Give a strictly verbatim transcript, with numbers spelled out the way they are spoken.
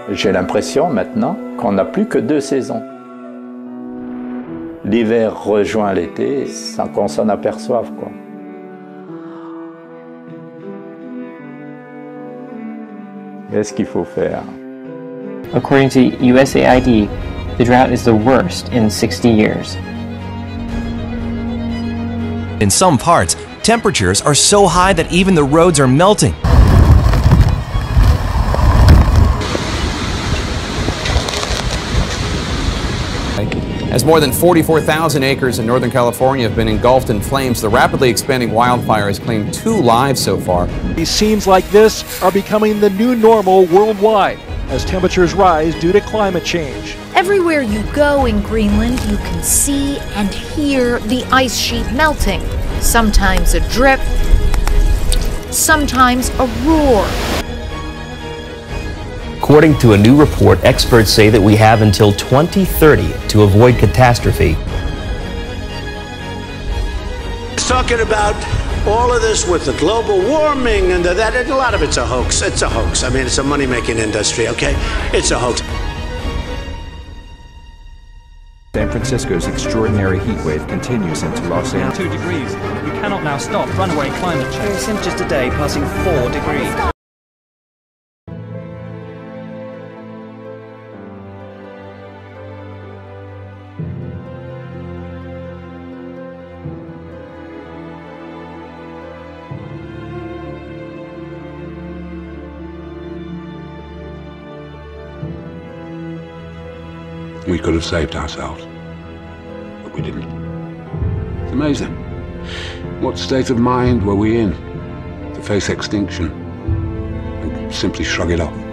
J'ai l'impression maintenant qu'on n'a plus que deux saisons. L'hiver rejoint l'été sans qu'on s'en aperçoive, quoi. Qu'est-ce qu'il faut faire? According to U S A I D, the drought is the worst in sixty years. In some parts, temperatures are so high that even the roads are melting. As more than forty-four thousand acres in Northern California have been engulfed in flames, the rapidly expanding wildfire has claimed two lives so far. These scenes like this are becoming the new normal worldwide as temperatures rise due to climate change. Everywhere you go in Greenland, you can see and hear the ice sheet melting. Sometimes a drip, sometimes a roar. According to a new report, experts say that we have until twenty thirty to avoid catastrophe. Talking about all of this with the global warming and the, that, and a lot of it's a hoax. It's a hoax. I mean, it's a money-making industry, okay? It's a hoax. San Francisco's extraordinary heat wave continues into Los Angeles. Two degrees. We cannot now stop runaway climate change. Since just a day, passing four degrees. We could have saved ourselves, but we didn't. It's amazing. What state of mind were we in to face extinction and simply shrug it off?